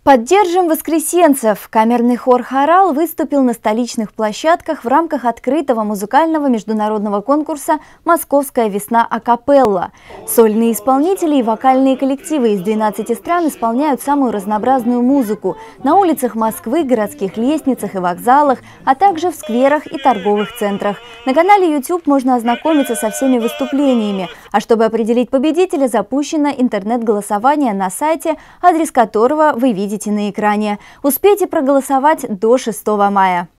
Поддержим воскресенцев! Камерный хор «Хорал» выступил на столичных площадках в рамках открытого музыкального международного конкурса «Московская весна акапелла». Сольные исполнители и вокальные коллективы из 12 стран исполняют самую разнообразную музыку на улицах Москвы, городских лестницах и вокзалах, а также в скверах и торговых центрах. На канале YouTube можно ознакомиться со всеми выступлениями. А чтобы определить победителя, запущено интернет-голосование на сайте, адрес которого вы видите на экране. Успейте проголосовать до 6 мая.